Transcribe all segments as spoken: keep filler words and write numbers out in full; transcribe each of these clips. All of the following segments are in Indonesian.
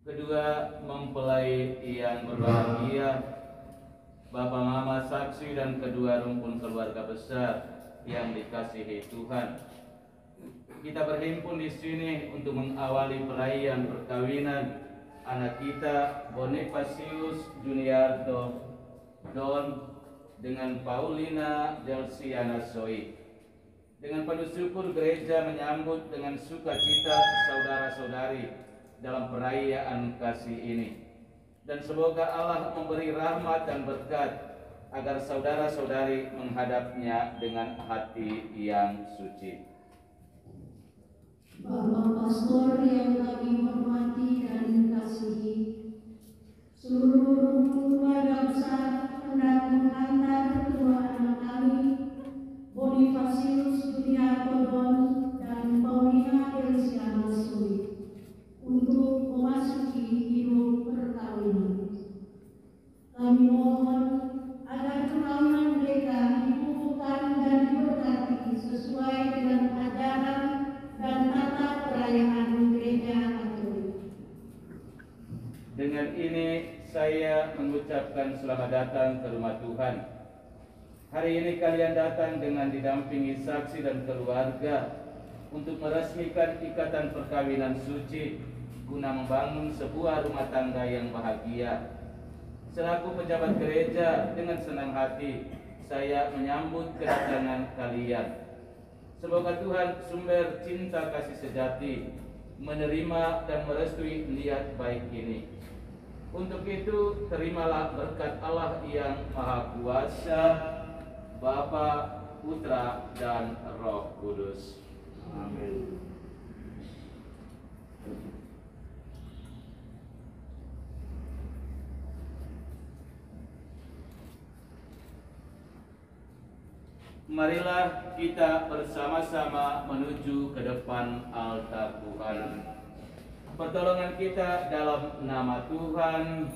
Kedua, mempelai yang berbahagia, Bapak Mama saksi dan kedua rumpun keluarga besar yang dikasihi Tuhan. Kita berhimpun di sini untuk mengawali perayaan perkawinan anak kita Bonifacius Juniarto Don dengan Paulina Delsiana Zoe. Dengan penuh syukur gereja menyambut dengan sukacita saudara-saudari dalam perayaan kasih ini. Dan semoga Allah memberi rahmat dan berkat agar saudara-saudari menghadapnya dengan hati yang suci. Bapak Pastor yang kami hormati dan kasihi, seluruh keluarga besar hendak menghantar kedua anak kami, Bonifacius Juniarto Don dan Paulina Delsiana Zoe, untuk memasuki hidup perkawinan. Kami mohon agar perkawinan mereka dikukuhkan dan diberkati sesuai dengan ajaran dan tata perayaan gereja Katolik. Dengan ini saya mengucapkan selamat datang ke rumah Tuhan. Hari ini kalian datang dengan didampingi saksi dan keluarga untuk meresmikan ikatan perkawinan suci guna membangun sebuah rumah tangga yang bahagia. Selaku pejabat gereja, dengan senang hati saya menyambut kedatangan kalian. Semoga Tuhan sumber cinta kasih sejati menerima dan merestui niat baik ini. Untuk itu terimalah berkat Allah yang Maha Kuasa, Bapa, Putra, dan Roh Kudus. Amin. Marilah kita bersama-sama menuju ke depan altar Tuhan. Pertolongan kita dalam nama Tuhan.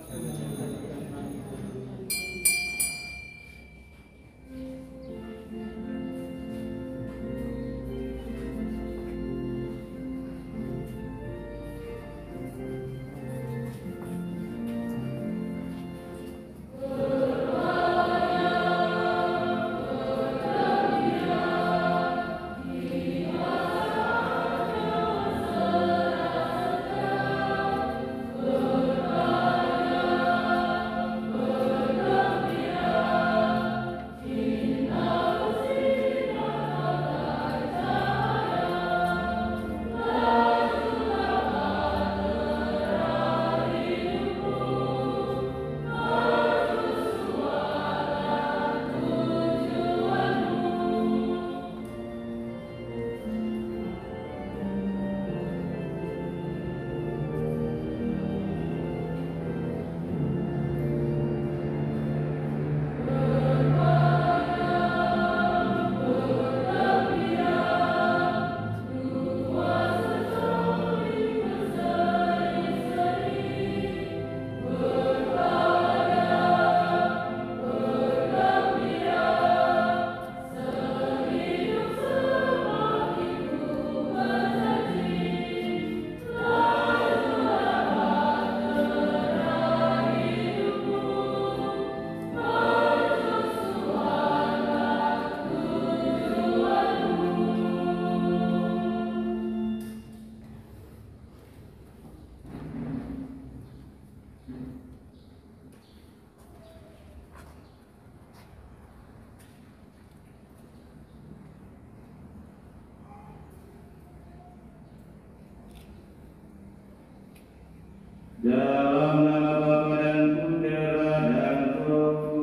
Dalam nama Bapa dan Putra dan Roh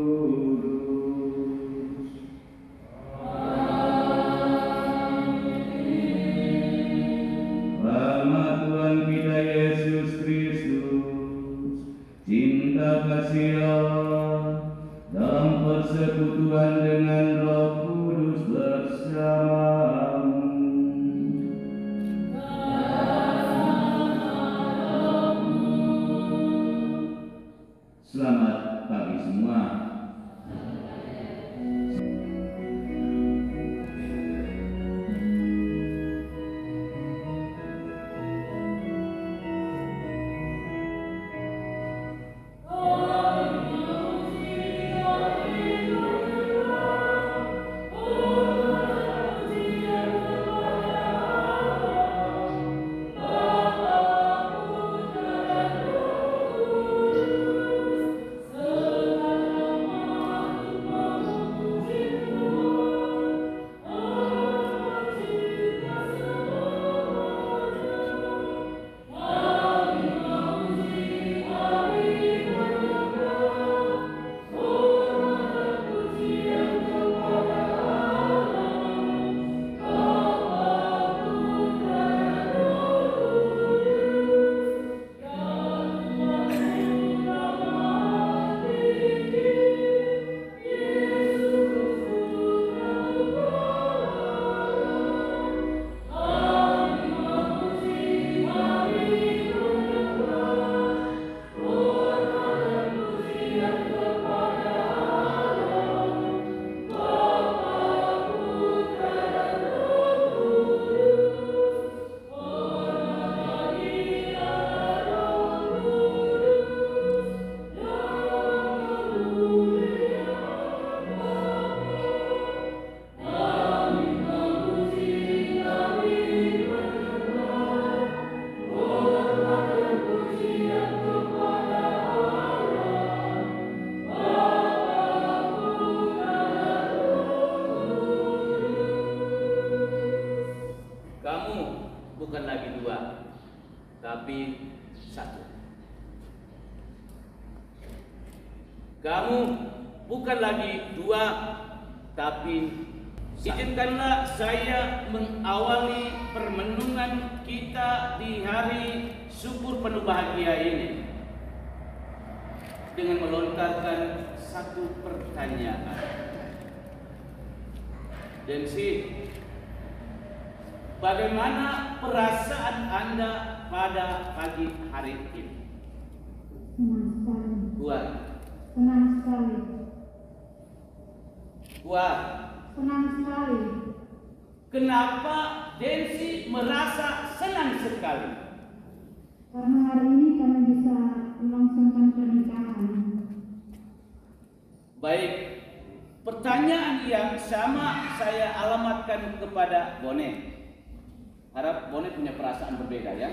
Kudus. Amin. Rahmat Tuhan kita Yesus Kristus, cinta kasih Allah, dalam persekutuan dengan Roh Kudus bersamamu. Selamat pagi semua. Kamu bukan lagi dua, tapi izinkanlah saya mengawali permenungan kita di hari syukur penuh bahagia ini dengan melontarkan satu pertanyaan. Dan si, bagaimana perasaan Anda pada pagi hari ini? Senang sekali. Kuat. Senang sekali. Kuat. Senang sekali. Kenapa Densi merasa senang sekali? Karena hari ini kami bisa melangsungkan pernikahan. Baik, pertanyaan yang sama saya alamatkan kepada Bone. Harap Bone punya perasaan berbeda ya.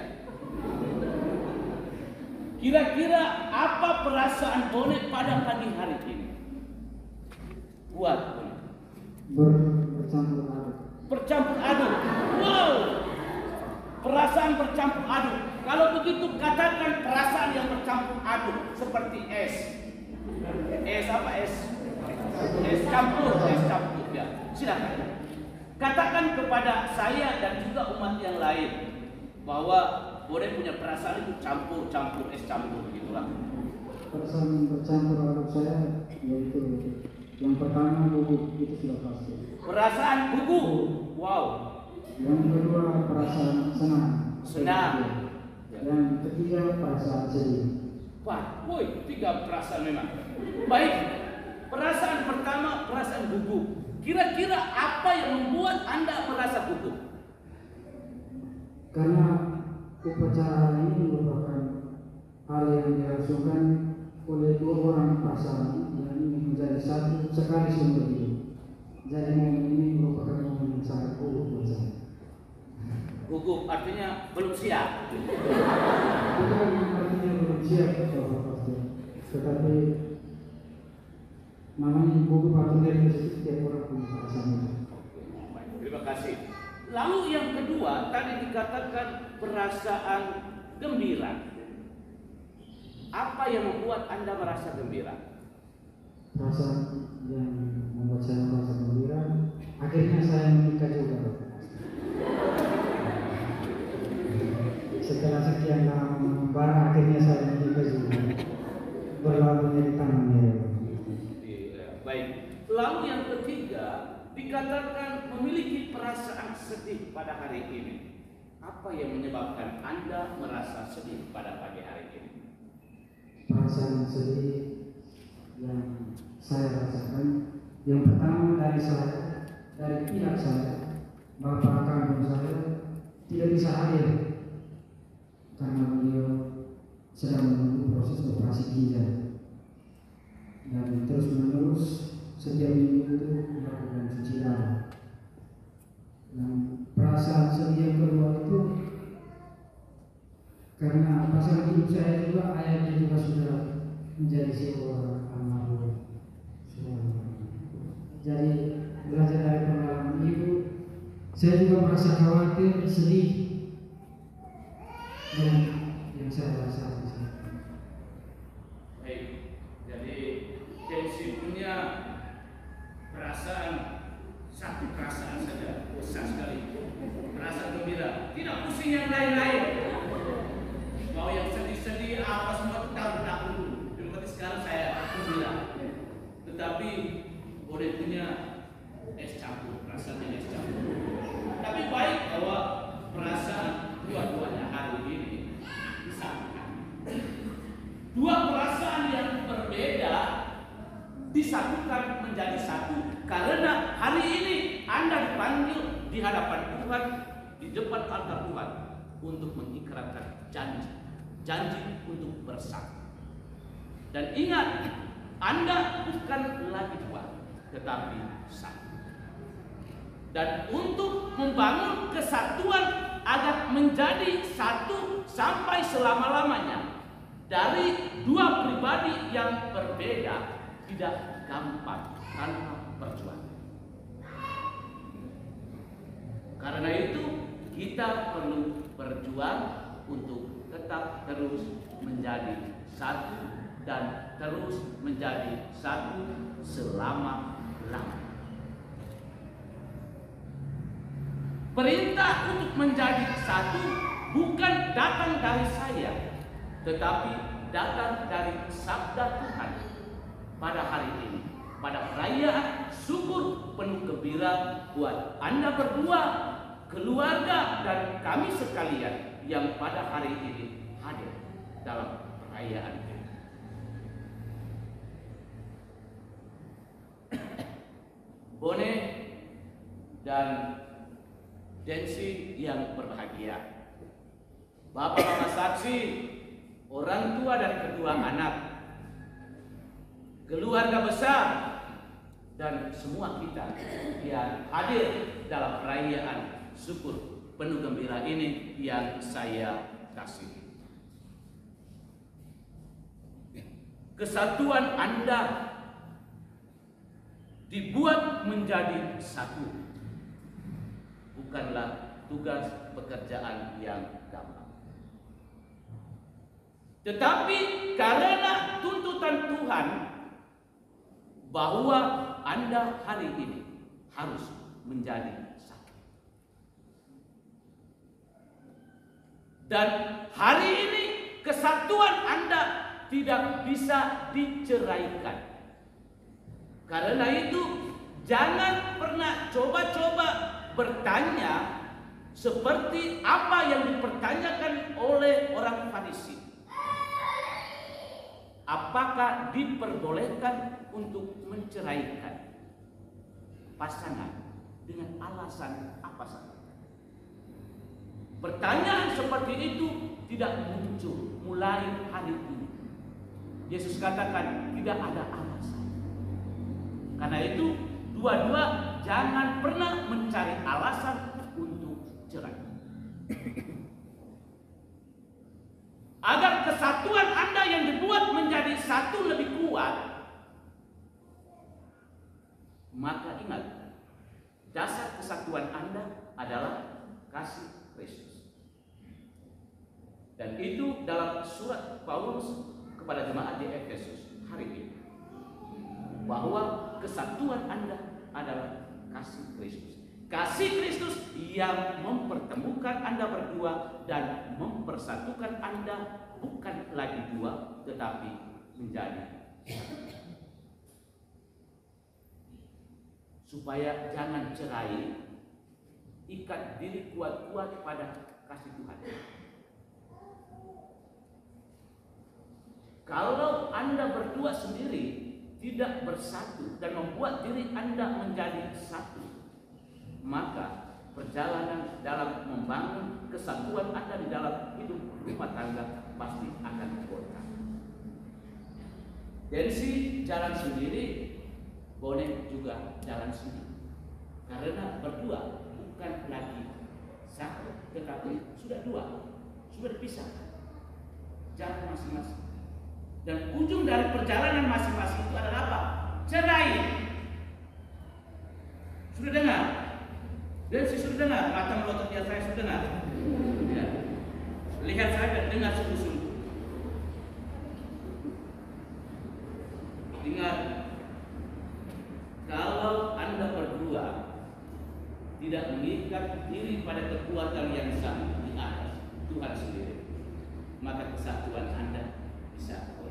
Kira-kira apa perasaan Bone pada pagi hari ini? Kuat, Bone. Bercampur aduk. Bercampur aduk. Wow. Perasaan bercampur aduk. Kalau begitu katakan perasaan yang bercampur aduk seperti es. Es apa es? Es campur, es campur ya. Silakan. Katakan kepada saya dan juga umat yang lain bahwa boleh punya perasaan itu campur-campur es campur begitulah. Perasaan bercampur aduk saya yaitu yang pertama gugup, itu sudah pasti. Perasaan gugup. Wow. Yang kedua perasaan senang. Senang. Yang ketiga perasaan sedih. Wah, woi, tiga perasaan memang. Baik. Perasaan pertama perasaan gugup. Kira-kira apa yang membuat Anda merasa gugup? Karena upacara ini merupakan hal yang dilangsungkan oleh dua orang pasangan yang ingin menjadi satu sekali seumur hidup. Jadi momen ini merupakan momen yang sangat gugup buat saya. Gugup artinya belum siap. Bukan artinya belum siap, pasti. Tetapi namanya gugup atau dari setiap orang punya perasaan itu. Terima kasih. Lalu yang kedua tadi dikatakan perasaan gembira. Apa yang membuat Anda merasa gembira? Perasaan yang membuat saya merasa gembira, akhirnya saya menikah juga. Setelah sekian lama membara, akhirnya saya menikah juga. Berlalunya di tangannya. Baik. Lalu yang ketiga dikatakan memiliki perasaan sedih pada hari ini. Apa yang menyebabkan Anda merasa sedih pada pagi hari ini? Perasaan sedih yang saya rasakan, yang pertama dari saya, dari pihak saya, bapak kandung saya tidak bisa hadir karena beliau sedang menunggu proses operasi ginjal dan terus menerus setiap minggu itu melakukan cuci darah. Dan perasaan sedih yang kedua itu karena pasangan hidup saya juga, ayahnya juga sudah menjadi seorang almarhum. Jadi belajar dari pengalaman ibu, saya juga merasa khawatir, sedih dengan yang saya rasakan. Baik, jadi Densi punya perasaan, satu perasaan saja, besar sekali. Perasaan gembira, tidak pusing yang lain-lain. Mau yang sedih-sedih apa semua itu tahu dahulu. Berarti sekarang saya gembira. Tetapi boleh punya es campur, perasaannya es campur. Tapi baik bahwa perasaan dua-duanya hari ini disatukan. Dua perasaan yang berbeda disatukan menjadi satu karena hari ini Anda dipanggil di hadapan Tuhan, di depan altar Tuhan untuk mengikrarkan janji, janji untuk bersatu. Dan ingat, Anda bukan lagi dua, tetapi satu. Dan untuk membangun kesatuan agar menjadi satu sampai selama-lamanya dari dua pribadi yang berbeda tidak gampang tanpa perjuangan. Karena itu kita perlu berjuang untuk tetap terus menjadi satu dan terus menjadi satu selama-lamanya. Perintah untuk menjadi satu bukan datang dari saya, tetapi datang dari sabda Tuhan pada hari ini, pada perayaan syukur penuh gembira buat Anda berdua, keluarga, dan kami sekalian yang pada hari ini hadir dalam perayaan ini. Bone dan Densi yang berbahagia, Bapak-bapak saksi, orang tua dan kedua anak, keluarga besar, dan semua kita yang hadir dalam perayaan syukur penuh gembira ini yang saya kasih. Kesatuan Anda dibuat menjadi satu, bukanlah tugas pekerjaan yang gampang. Tetapi karena tuntutan Tuhan bahwa Anda hari ini harus menjadi satu. Dan hari ini kesatuan Anda tidak bisa diceraikan. Karena itu jangan pernah coba-coba bertanya seperti apa yang dipertanyakan oleh orang Farisi. Apakah diperbolehkan untuk menceraikan pasangan dengan alasan apa saja? Pertanyaan seperti itu tidak muncul mulai hari ini. Yesus katakan tidak ada alasan. Karena itu dua-dua jangan pernah mencari alasan untuk cerai. Agar kesatuan Anda yang dibuat menjadi satu lebih kuat, maka ingat, dasar kesatuan Anda adalah kasih Kristus. Dan itu dalam surat Paulus kepada jemaat di Efesus hari ini, bahwa kesatuan Anda adalah kasih Kristus. Kasih Kristus yang mempertemukan Anda berdua dan mempersatukan Anda bukan lagi dua, tetapi menjadi satu. Supaya jangan cerai, ikat diri kuat-kuat pada kasih Tuhan. Kalau Anda berdua sendiri tidak bersatu dan membuat diri Anda menjadi satu, maka perjalanan dalam membangun kesatuan Anda di dalam hidup rumah tangga pasti akan goyah. Densi jalan sendiri, Bone juga jalan sendiri. Karena berdua bukan lagi satu, tetapi sudah dua, sudah dipisah, jalan masing-masing. Dan ujung dari perjalanan masing-masing itu adalah apa? Cerai. Sudah dengar? Dan saya sudah dengar, mata melotot dia saya sudah dengar. Ya. Lihat saya dan dengar sungguh-sungguh. Ingat, kalau Anda berdua tidak mengikat diri pada kekuatan yang sama di atas Tuhan sendiri, maka kesatuan Anda bisa goyah.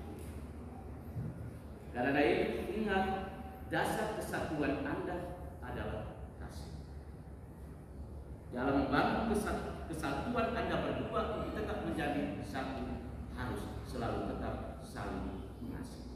Karena itu ingat, dasar kesatuan Anda adalah kasih. Dalam membangun kesatuan Anda berdua untuk tetap menjadi satu, harus selalu tetap saling mengasihi.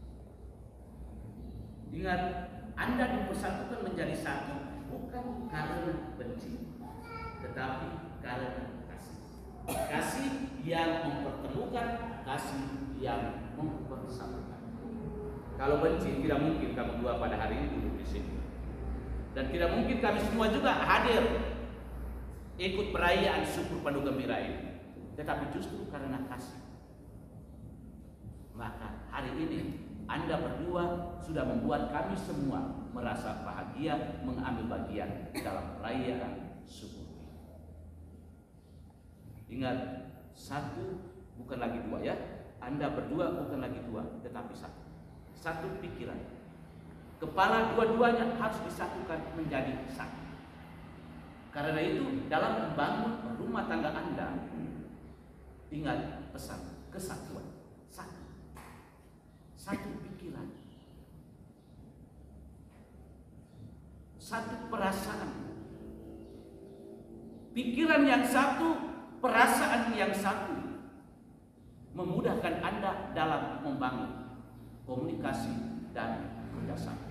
Ingat, Anda dipersatukan menjadi satu bukan karena benci, tetapi karena kasih. Kasih yang mempertemukan, kasih yang mempersatukan. Kalau benci, tidak mungkin kamu dua pada hari ini duduk di sini. Dan tidak mungkin kami semua juga hadir ikut perayaan syukur penuh gembira ini. Tetapi justru karena kasih, maka hari ini Anda berdua sudah membuat kami semua merasa bahagia mengambil bagian dalam perayaan syukur. Ingat, satu bukan lagi dua ya. Anda berdua bukan lagi dua, tetapi satu. Satu pikiran. Kepala dua-duanya harus disatukan menjadi satu. Karena itu dalam membangun rumah tangga Anda, ingat pesan kesatuan. Satu. Satu pikiran. Satu perasaan. Pikiran yang satu, perasaan yang satu, memudahkan Anda dalam membangun komunikasi dan kerjasama.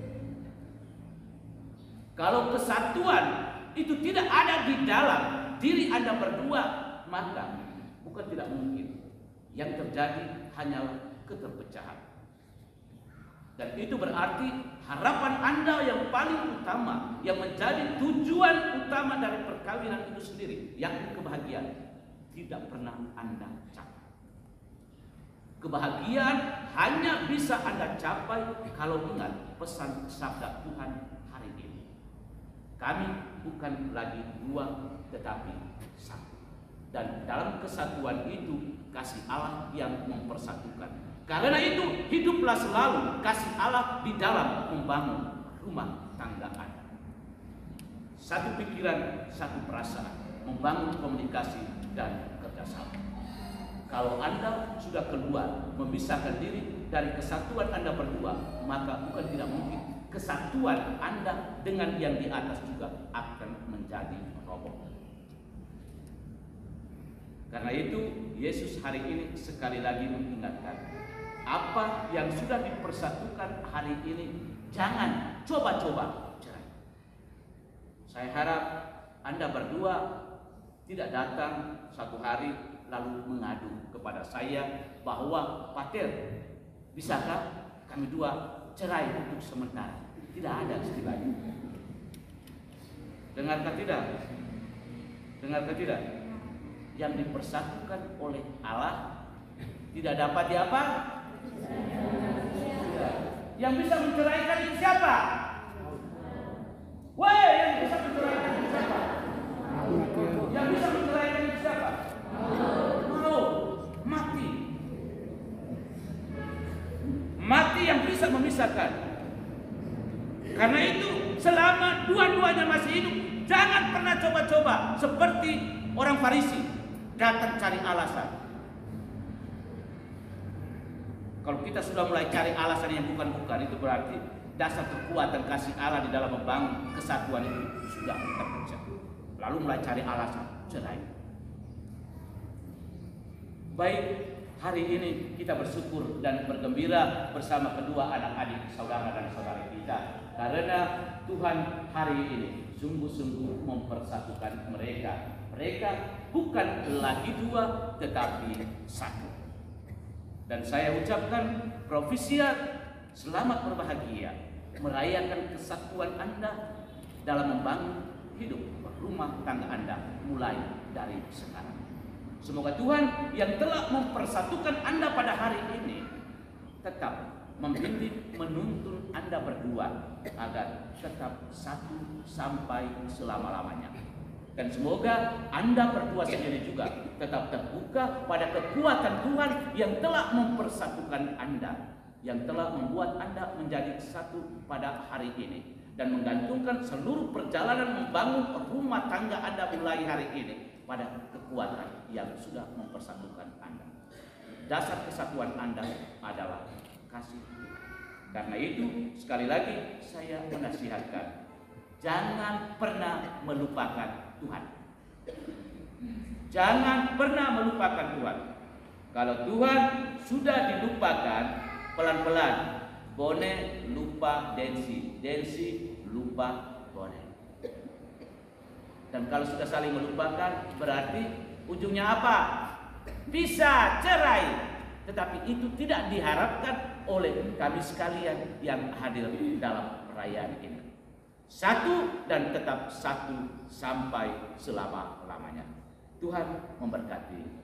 Kalau kesatuan itu tidak ada di dalam diri Anda berdua, maka bukan tidak mungkin. Yang terjadi hanyalah keterpecahan. Dan itu berarti harapan Anda yang paling utama, yang menjadi tujuan utama dari perkawinan itu sendiri, yakni kebahagiaan, tidak pernah Anda capai. Kebahagiaan hanya bisa Anda capai kalau ingat pesan sabda Tuhan hari ini. Kami bukan lagi dua, tetapi satu. Dan dalam kesatuan itu kasih Allah yang mempersatukan. Karena itu hiduplah selalu kasih Allah di dalam membangun rumah tangga Anda. Satu pikiran, satu perasaan, membangun komunikasi dan kerjasama. Kalau Anda sudah keluar memisahkan diri dari kesatuan Anda berdua, maka bukan tidak mungkin kesatuan Anda dengan yang di atas juga akan menjadi roboh. Karena itu Yesus hari ini sekali lagi mengingatkan, apa yang sudah dipersatukan hari ini jangan coba-coba cerai. Saya harap Anda berdua tidak datang satu hari lalu mengadu kepada saya bahwa Pater, bisakah kami dua cerai untuk sementara? Tidak ada istilahnya. Dengarkah tidak? Dengarkah tidak? Yang dipersatukan oleh Allah tidak dapat diapa? Yang bisa menceraikan itu siapa? Woi, yang bisa menceraikan itu siapa? Yang bisa menceraikan itu siapa? Mau mati. Mati yang bisa memisahkan. Karena itu selama dua-duanya masih hidup, jangan pernah coba-coba seperti orang Farisi datang cari alasan. Kalau kita sudah mulai cari alasan yang bukan-bukan, itu berarti dasar kekuatan kasih Allah di dalam membangun kesatuan itu sudah terpecah. Lalu mulai cari alasan cerai. Baik, hari ini kita bersyukur dan bergembira bersama kedua anak-adik saudara dan saudari kita, karena Tuhan hari ini sungguh-sungguh mempersatukan mereka. Mereka bukan lagi dua, tetapi satu. Dan saya ucapkan profisiat selamat berbahagia merayakan kesatuan Anda dalam membangun hidup rumah tangga Anda mulai dari sekarang. Semoga Tuhan yang telah mempersatukan Anda pada hari ini tetap membimbing menuntun Anda berdua agar tetap satu sampai selama-lamanya. Dan semoga Anda berdua sendiri juga tetap terbuka pada kekuatan Tuhan yang telah mempersatukan Anda, yang telah membuat Anda menjadi satu pada hari ini, dan menggantungkan seluruh perjalanan membangun rumah tangga Anda mulai hari ini pada kekuatan yang sudah mempersatukan Anda. Dasar kesatuan Anda adalah kasih Tuhan. Karena itu sekali lagi saya menasihatkan, jangan pernah melupakan Tuhan. Jangan pernah melupakan Tuhan. Kalau Tuhan sudah dilupakan, pelan-pelan Bone lupa Densi, Densi lupa Bone. Dan kalau sudah saling melupakan, berarti ujungnya apa? Bisa cerai. Tetapi itu tidak diharapkan oleh kami sekalian yang hadir dalam perayaan ini. Satu dan tetap satu sampai selama-lamanya. Tuhan memberkati.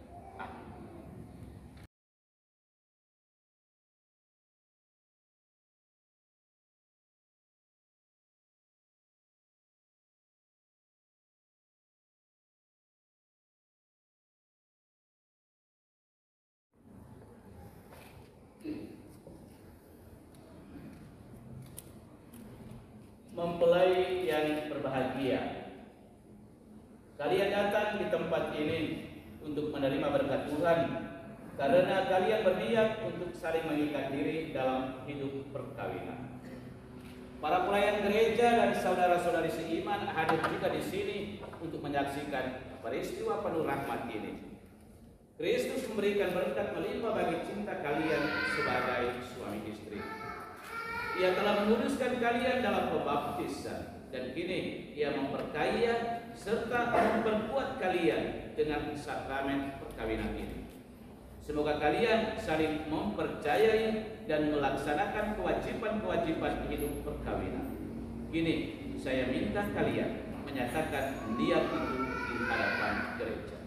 Mempelai yang berbahagia, kalian datang di tempat ini untuk menerima berkat Tuhan karena kalian berniat untuk saling mengikat diri dalam hidup perkawinan. Para pelayan gereja dan saudara-saudari seiman hadir juga di sini untuk menyaksikan peristiwa penuh rahmat ini. Kristus memberikan berkat melimpah bagi cinta kalian sebagai suami istri. Ia telah menguduskan kalian dalam pembaptisan, dan kini Ia memperkaya serta memperkuat kalian dengan sakramen perkawinan ini. Semoga kalian saling mempercayai dan melaksanakan kewajiban-kewajiban hidup perkawinan. Kini saya minta kalian menyatakan niat itu di hadapan gereja.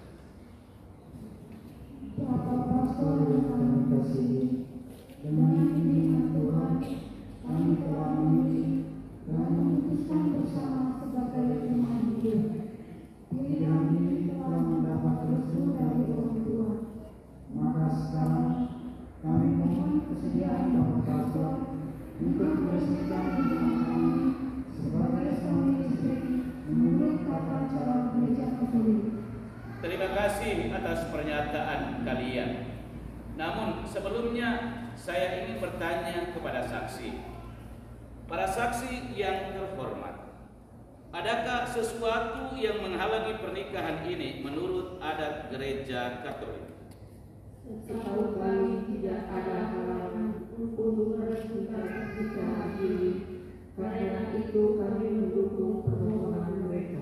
Bapak Pastor yang kami kasihi, dengan izin Tuhan, kami telah memilih dan memutuskan bersama sebagai teman hidup. Pilihan ini telah mendapat restu dari orang tua. Maka sekarang kami mohon kesediaan Bapak Pastor untuk meresmikan hubungan kami sebagai suami istri menurut tata cara gereja Katolik. Terima kasih atas pernyataan kalian. Namun sebelumnya saya ingin bertanya kepada saksi. Para saksi yang terhormat, adakah sesuatu yang menghalangi pernikahan ini menurut adat gereja Katolik? Setahu kami tidak ada halangan untuk meresmikan pernikahan ini. Karena itu kami mendukung permohonan mereka.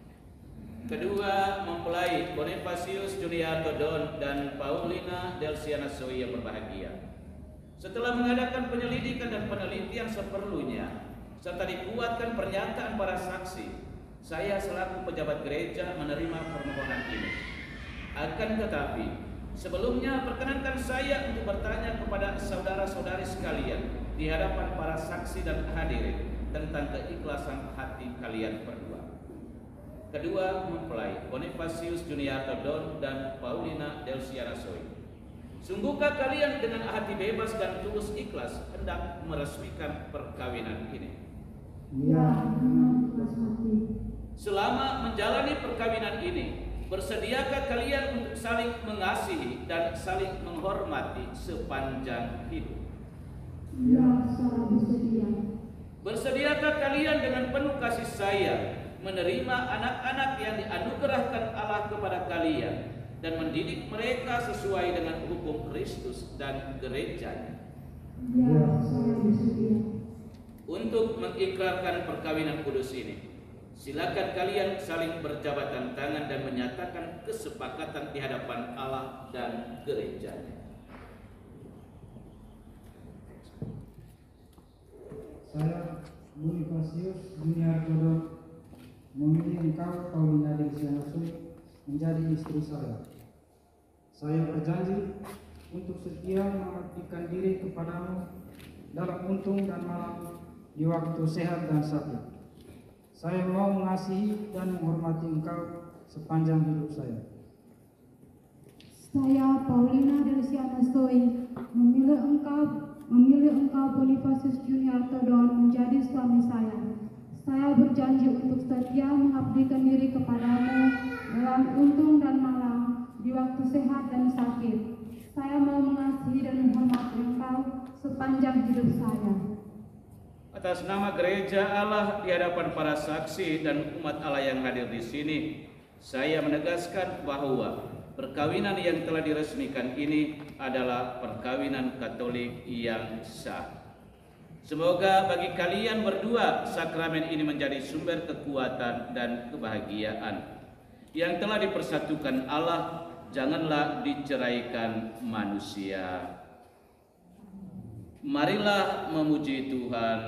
Kedua mempelai Bonifacius Juniarto Don dan Paulina Delsiana Soi yang berbahagia, setelah mengadakan penyelidikan dan penelitian seperlunya serta dikuatkan pernyataan para saksi, saya selaku pejabat gereja menerima permohonan ini. Akan tetapi sebelumnya perkenankan saya untuk bertanya kepada saudara-saudari sekalian di hadapan para saksi dan hadirin tentang keikhlasan hati kalian berdua. Kedua mempelai Bonifacius Juniarto Don dan Paulina Delsiana Soi, sungguhkah kalian dengan hati bebas dan tulus ikhlas hendak meresmikan perkawinan ini? Ya, dengan ikhlas hati. Selama menjalani perkawinan ini, bersediakah kalian untuk saling mengasihi dan saling menghormati sepanjang hidup? Ya, secara bersedia. Bersediakah kalian dengan penuh kasih sayang menerima anak-anak yang dianugerahkan Allah kepada kalian dan mendidik mereka sesuai dengan hukum Kristus dan gerejanya? Ya, saya bersedia. Untuk mengikrarkan perkawinan kudus ini, silakan kalian saling berjabatan tangan dan menyatakan kesepakatan di hadapan Allah dan gerejanya. Saya, Bonifacius Juniarto Don, memilih engkau, Paulina Delsiana Soi, menjadi istri saya. Saya berjanji untuk setia mengabdikan diri kepadamu dalam untung dan malam, di waktu sehat dan sakit. Saya mau mengasihi dan menghormati engkau sepanjang hidup saya. Saya, Paulina Delsiana Soi, memilih engkau memilih engkau Bonifacius Juniarto Don menjadi suami saya. Saya berjanji untuk setia mengabdikan diri kepadamu dalam untung dan malam, di waktu sehat dan sakit. Saya mau mengasihi dan menghormati engkau sepanjang hidup saya. Atas nama gereja Allah di hadapan para saksi dan umat Allah yang hadir di sini, saya menegaskan bahwa perkawinan yang telah diresmikan ini adalah perkawinan Katolik yang sah. Semoga bagi kalian berdua sakramen ini menjadi sumber kekuatan dan kebahagiaan. Yang telah dipersatukan Allah janganlah diceraikan manusia. Marilah memuji Tuhan.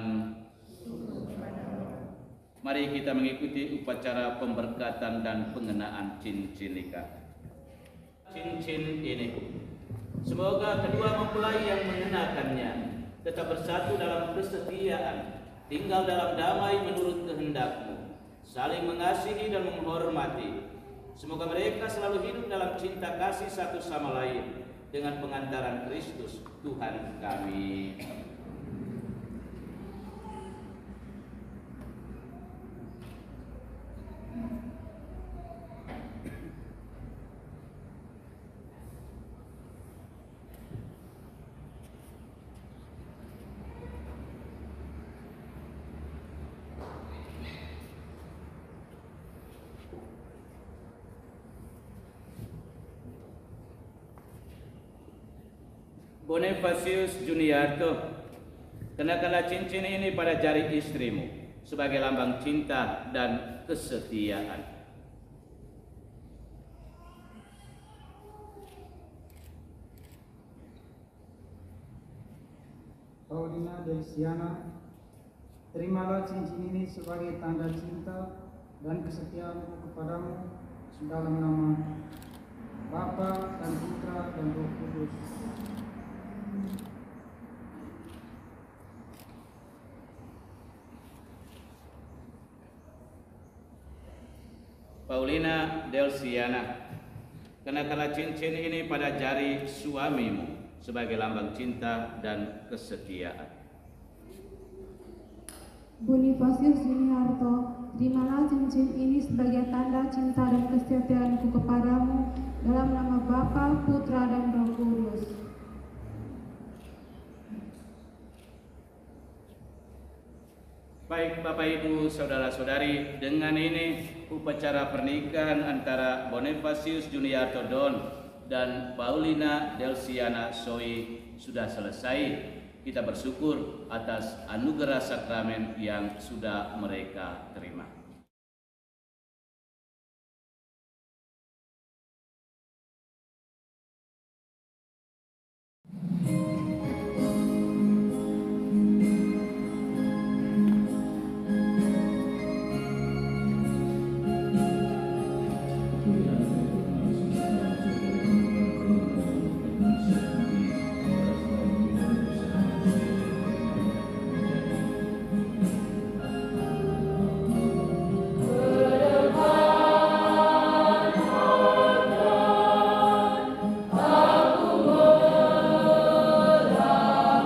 Mari kita mengikuti upacara pemberkatan dan pengenaan cincin nikah. Cincin ini, semoga kedua mempelai yang mengenakannya tetap bersatu dalam kesetiaan, tinggal dalam damai menurut kehendak-Mu, saling mengasihi dan menghormati. Semoga mereka selalu hidup dalam cinta kasih satu sama lain dengan pengantaran Kristus Tuhan kami. Bonifasius Juniarto, kenakanlah cincin ini pada jari istrimu sebagai lambang cinta dan kesetiaan. Paulina Delsiana, terimalah cincin ini sebagai tanda cinta dan kesetiaanku kepadamu dalam nama Bapa dan Putra dan Roh Kudus. Paulina Delsiana, kenakanlah cincin ini pada jari suamimu sebagai lambang cinta dan kesetiaan. Bonifasius Juniarto, terimalah cincin ini sebagai tanda cinta dan kesetiaanku kepadamu dalam nama Bapa, Putra, dan Roh Kudus. Baik Bapak Ibu, Saudara-saudari, dengan ini upacara pernikahan antara Bonifasius Juniarto Don dan Paulina Delsiana Soi sudah selesai. Kita bersyukur atas anugerah sakramen yang sudah mereka terima. Aku berharap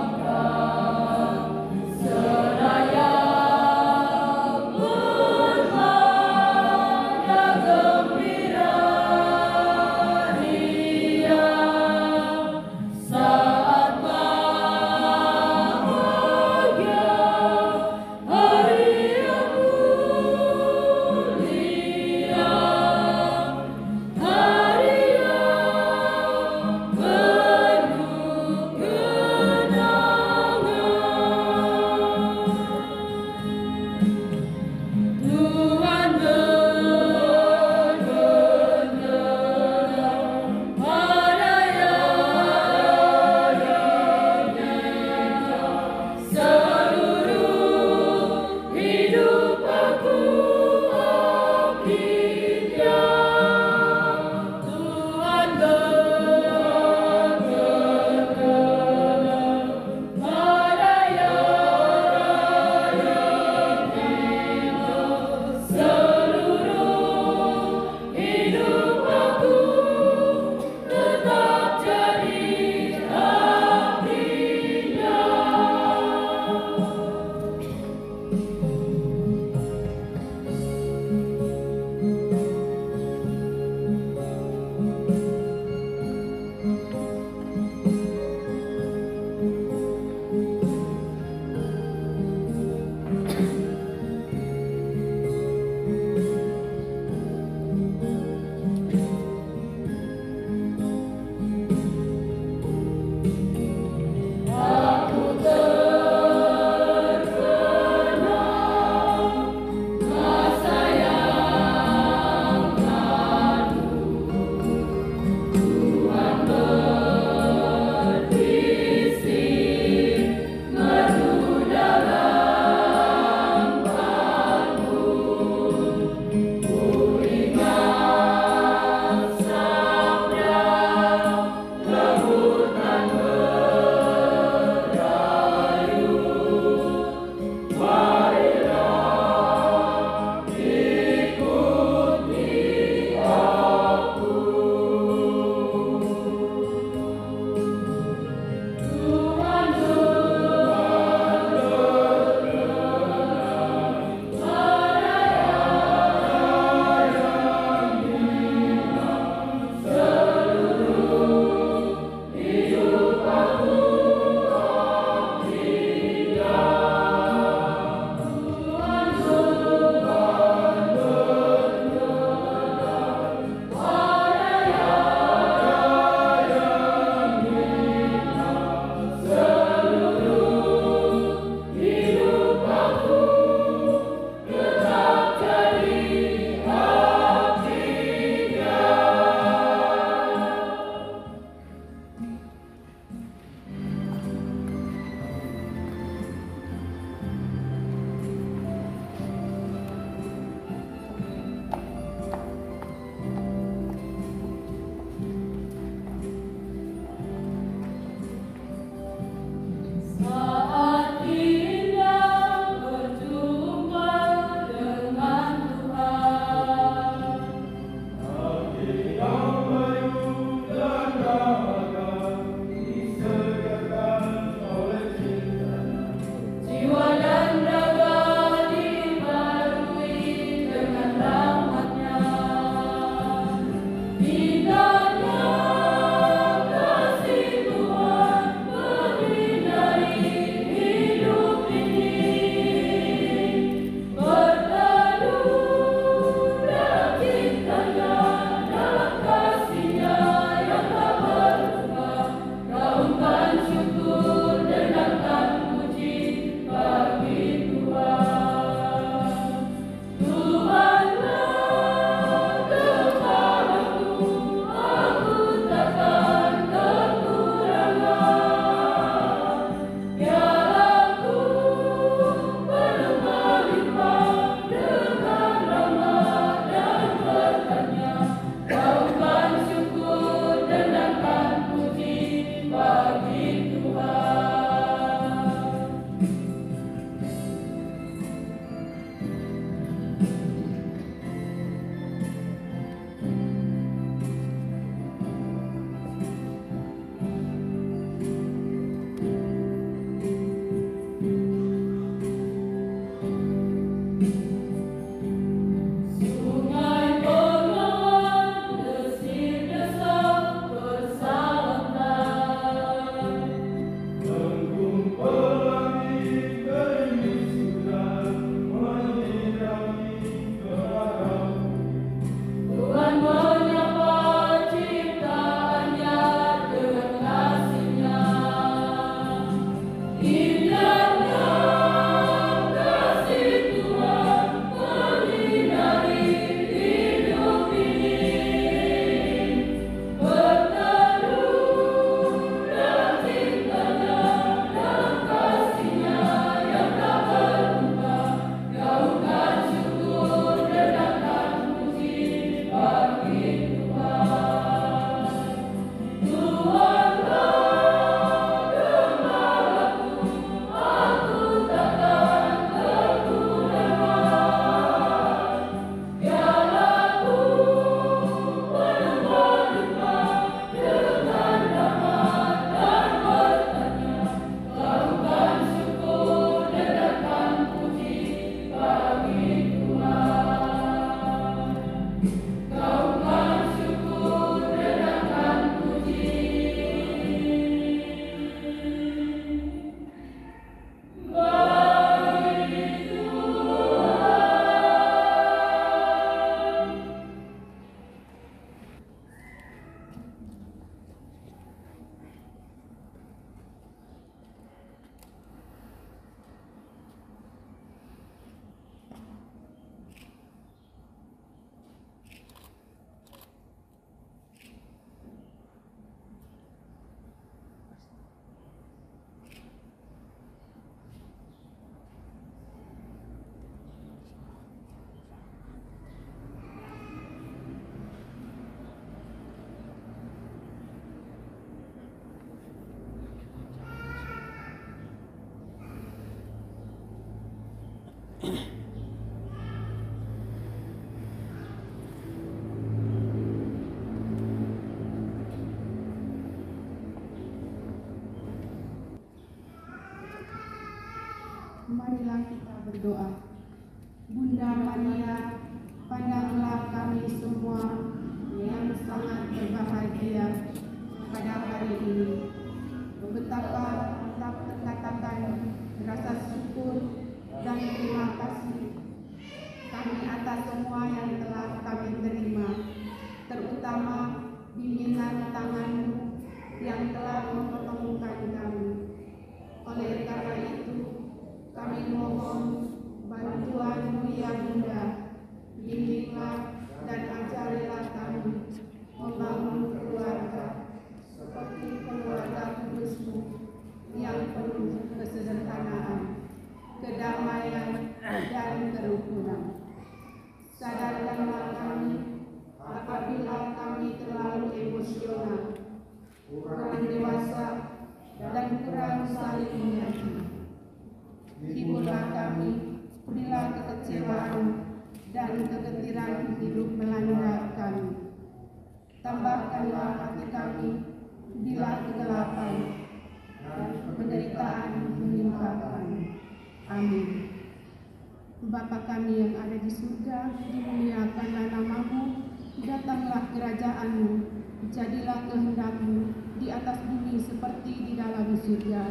marilah kita berdoa. Bunda Maria, pandanglah kami semua yang sangat berbahagia pada hari ini. Betapa kita katakan rasa syukur dan terima kasih kami atas semua yang telah kami terima, terutama bimbingan tangan-Mu yang telah mempertemukan kami. Oleh karena itu, kami mohon bantuan-Mu ya Bunda, bimbinglah dan ajarilah kami membangun keluarga seperti keluarga kudus-Mu yang penuh kesederhanaan, kedamaian dan kerukunan. Sadarkanlah kami apabila kami terlalu emosional, kurang dewasa, dan kurang saling mengerti. Hiburlah kami bila kekecewaan dan kegetiran hidup melanda kami. Tambahkanlah hati kami bila kegelapan dan penderitaan menimpa kami. Amin. Bapa kami yang ada di surga, dimuliakanlah nama-Mu, datanglah kerajaan-Mu, jadilah kehendak-Mu di atas bumi seperti di dalam surga.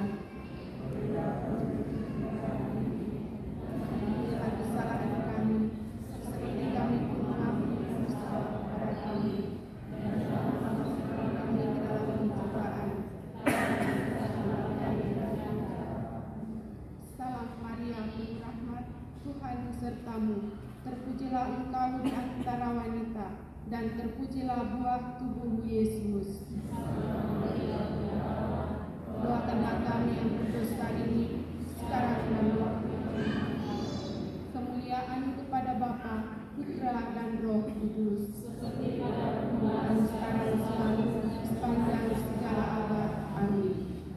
Ampunilah kesalahan kami, seperti kami pun mengampuni kesalahan kepada kami. Dan janganlah masukkan kami ke dalam pencobaan. Salam Maria, penuh rahmat, Tuhan besertamu. Terpujilah engkau di antara wanita, dan terpujilah buah tubuhmu Yesus. Doakanlah kami yang berdosa ini sekarang dan waktu kemuliaan kepada Bapa, Putra dan Roh Kudus, seperti pada permulaan sekarang selalu sepanjang segala abad. Amin.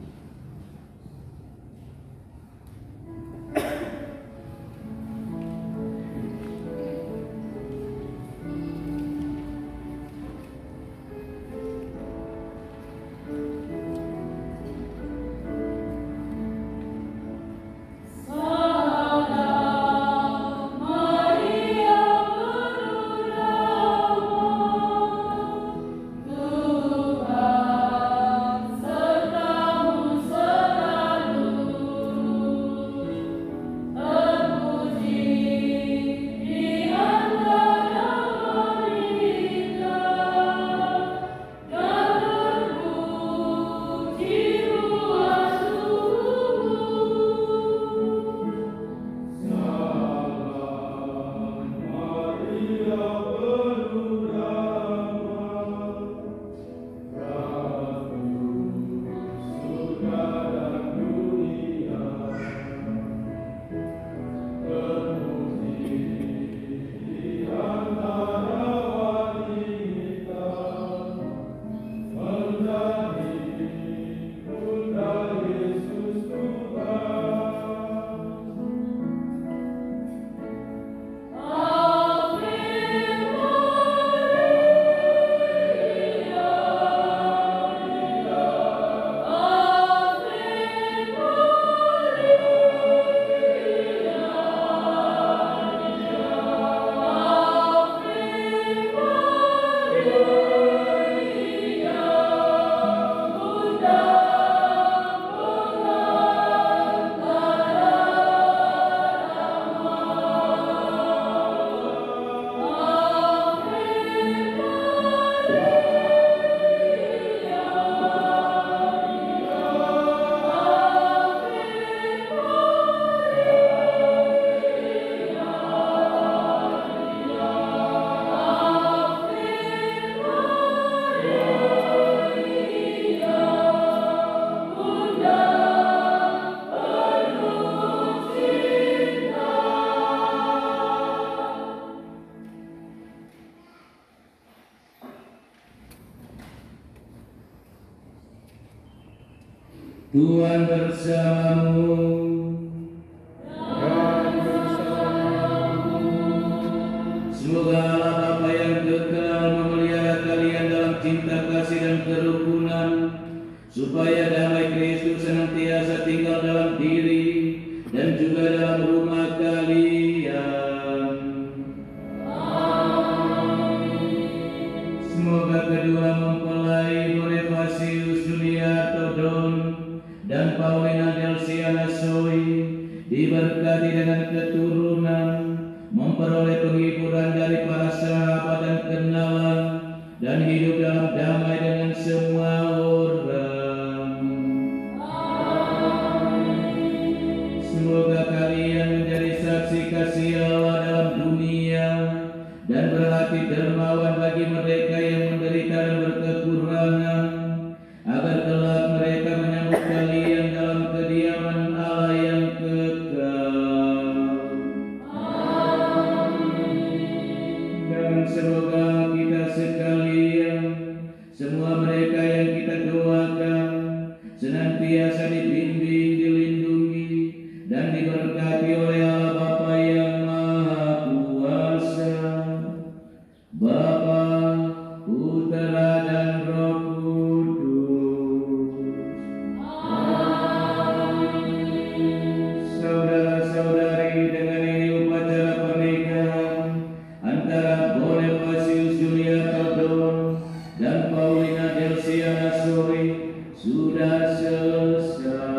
Tuhan bersamamu. Dan bersamamu. Semoga Allah Bapa yang kekal memelihara kalian dalam cinta kasih dan kerukunan, supaya damai Kristus senantiasa tinggal dalam diri dan juga dalam rumah kalian. Semoga kedua mempelai Bonifasius Julia Todon dan Paulina Delsiana Soi diberkati dengan keturunan, memperoleh penghiburan dari para sahabat dan kenalan, dan hidup dalam damai dengan semua orang. Semoga kalian menjadi saksi kasih Allah dalam dunia dan berhati dermawan bagi mereka yang menderita dan berkekurangan, agar kelak mereka menyambut kalian dalam kediaman Allah yang kekal. Dan semoga kita sekalian, semua mereka yang kita doakan, senantiasa dibimbing, dilindungi, dan diberkati oleh Allah Bapa yang Maha Kuasa, Bapa, Putra, dan Roh Kudus. Saudara-saudari, dengan ini upacara pernikahan antara Bonifasius Julia Todon dan Paulina Delsiana Soi sudah selesai.